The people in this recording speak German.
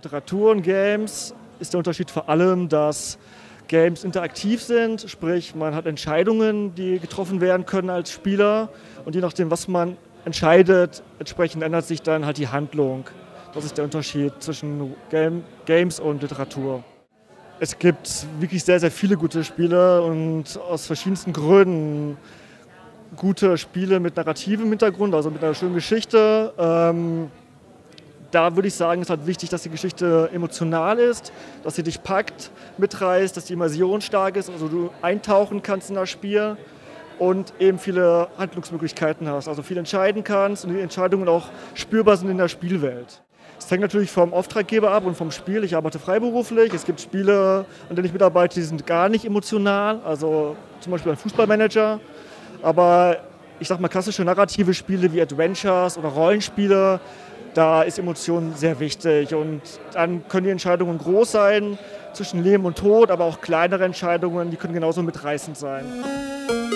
Literatur und Games ist der Unterschied vor allem, dass Games interaktiv sind, sprich man hat Entscheidungen, die getroffen werden können als Spieler und je nachdem, was man entscheidet, entsprechend ändert sich dann halt die Handlung. Das ist der Unterschied zwischen Games und Literatur. Es gibt wirklich sehr, sehr viele gute Spiele und aus verschiedensten Gründen gute Spiele mit narrativem Hintergrund, also mit einer schönen Geschichte. Da würde ich sagen, es ist halt wichtig, dass die Geschichte emotional ist, dass sie dich packt, mitreißt, dass die Immersion stark ist, also du eintauchen kannst in das Spiel und eben viele Handlungsmöglichkeiten hast, also viel entscheiden kannst und die Entscheidungen auch spürbar sind in der Spielwelt. Es hängt natürlich vom Auftraggeber ab und vom Spiel. Ich arbeite freiberuflich. Es gibt Spiele, an denen ich mitarbeite, die sind gar nicht emotional, also zum Beispiel ein Fußballmanager. Aber ich sag mal, klassische narrative Spiele wie Adventures oder Rollenspiele, da ist Emotion sehr wichtig und dann können die Entscheidungen groß sein zwischen Leben und Tod, aber auch kleinere Entscheidungen, die können genauso mitreißend sein.